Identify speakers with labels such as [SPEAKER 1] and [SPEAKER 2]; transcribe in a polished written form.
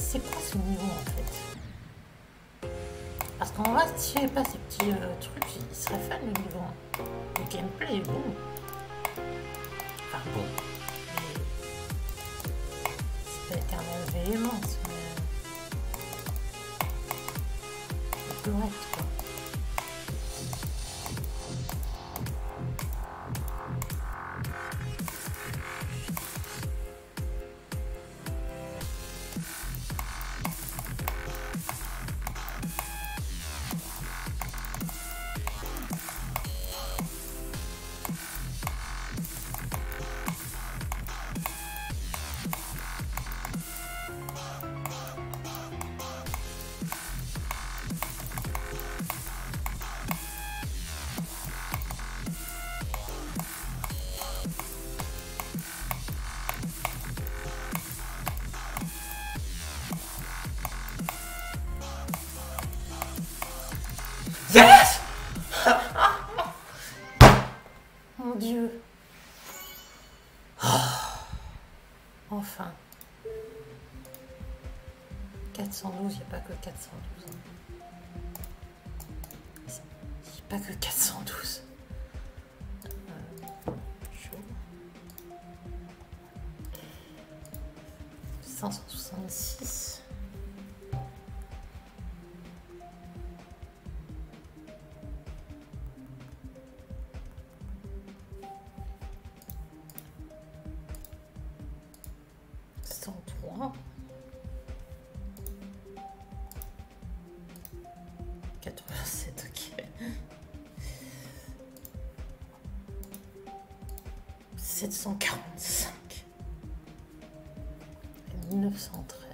[SPEAKER 1] c'est quoi ce niveau en fait? Parce qu'en vrai, si j'avais pas ces petits trucs, il serait fun le niveau. Le gameplay est bon. Enfin bon. C'est pas éternel véhémence, mais c'est correct quoi. Yes! Mon Dieu. Oh. Enfin. 412, il n'y a pas que 412. Il n'y a pas que 412. Chaud. 566. .3 87, ok. 745 et 1913.